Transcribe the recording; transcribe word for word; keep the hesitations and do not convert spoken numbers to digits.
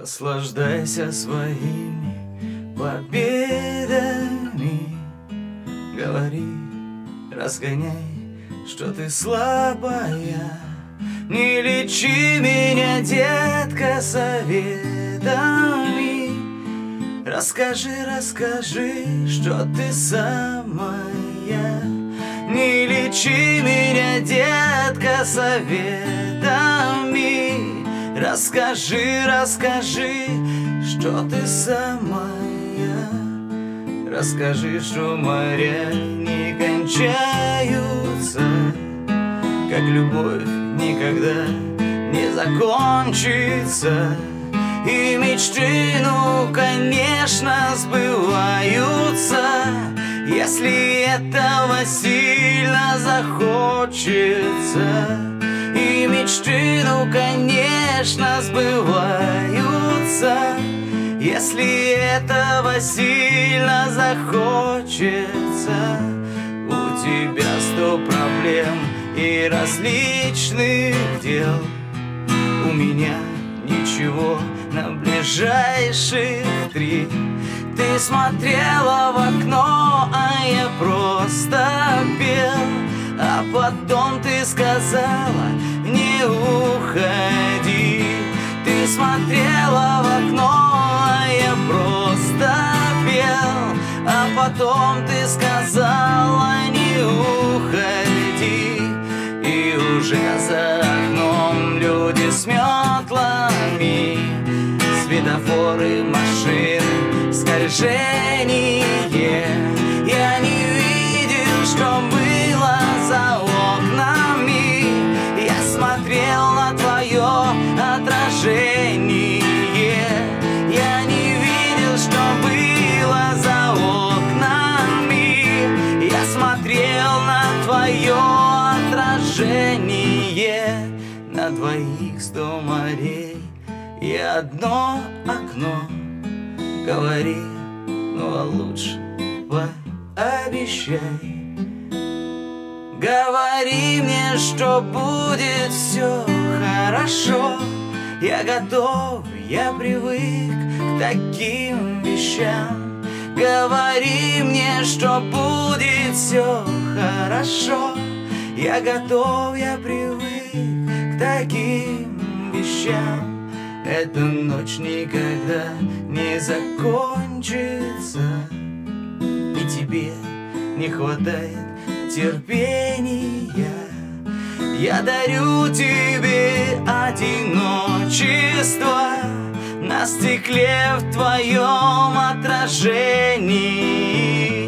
Наслаждайся своими победами. Говори, разгоняй, что ты слабая. Не лечи меня, детка, советами. Расскажи, расскажи, что ты самая. Не лечи меня, детка, советами. Расскажи, расскажи, что ты самая. Расскажи, что моря не кончаются, как любовь никогда не закончится. И мечты, ну, конечно, сбываются, если этого сильно захочется. И мечты, ну, конечно, сбываются, если этого сильно захочется. У тебя сто проблем и различных дел, у меня ничего на ближайших три. Ты смотрела в окно, а я просто пел. А потом ты сказала: не уходи. Ты смотрела в окно, а я просто пел. А потом ты сказала: не уходи. И уже за окном люди с метлами, светофоры, машины, скольжение. Я не видел, что было за окнами. Я смотрел на твое отражение. Я не видел, что было за окнами. Я смотрел на твое отражение. На двоих сто морей и одно окно. Говори, ну а лучше пообещай. Говори мне, что будет все хорошо. Я готов, я привык к таким вещам. Говори мне, что будет все хорошо. Я готов, я привык к таким вещам. Эта ночь никогда не закончится, и тебе не хватает терпения. Я дарю тебе одиночество на стекле в твоем отражении.